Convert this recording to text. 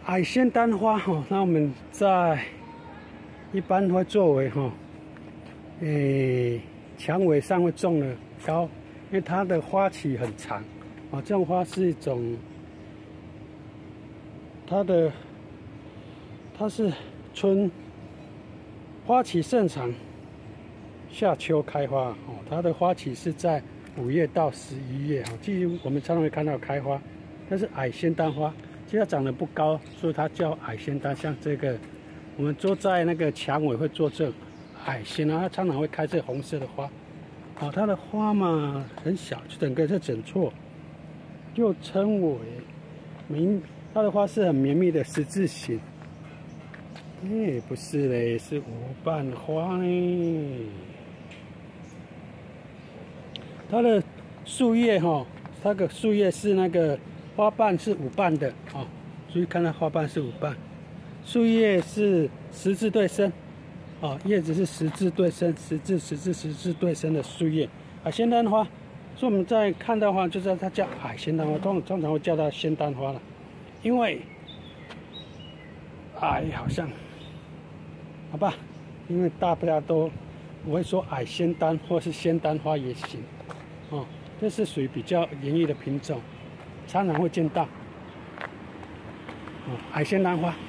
矮仙丹花哈，那我们在一般会作为哈，墙尾上会种的高，因为它的花期很长啊。这种花是一种，它是花期甚长，夏秋开花哦。它的花期是在5月到11月啊，几乎我们常常会看到开花，但是矮仙丹花。其实它长得不高，所以它叫矮仙丹。像这个，我们坐在那个墙尾会做这矮仙啊，它常常会开这红色的花。哦，它的花嘛很小，整个是整簇，又称为它的花是很绵密的十字形。不是嘞，是5瓣花呢。它的树叶哈，它的树叶是那个。花瓣是5瓣的哦，注意看到花瓣是5瓣，树叶是十字对生，哦，叶子是十字对生，十字对生的树叶。矮仙丹花，所以我们在看到的话，就知道它叫矮仙丹花，通常会叫它仙丹花了，因为矮好像，好吧，因为大家都我会说矮仙丹或是仙丹花也行，哦，这是属于比较严厉的品种。常常会见到，矮仙丹花。